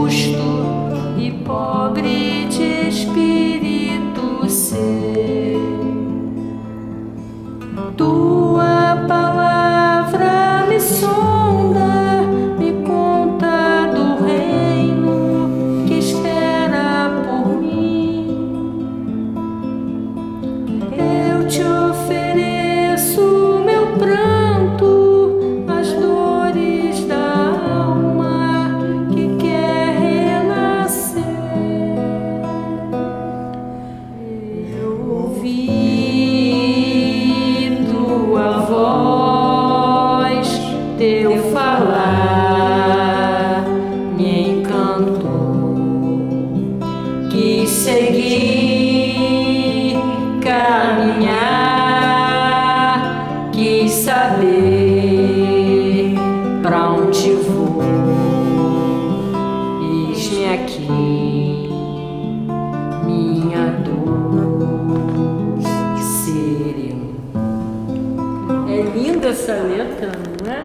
justo e pobre de espírito ser. Tua palavra me sonda, me conta do reino que espera por mim. Eu te ofereço meu pranto, as dores da alma que quer renascer. Eu ouvi tua voz, teu falar me encantou. Quis seguir, caminhar, quis saber pra onde vou. Eis-me aqui, minha dor serena. É linda essa letra, não é?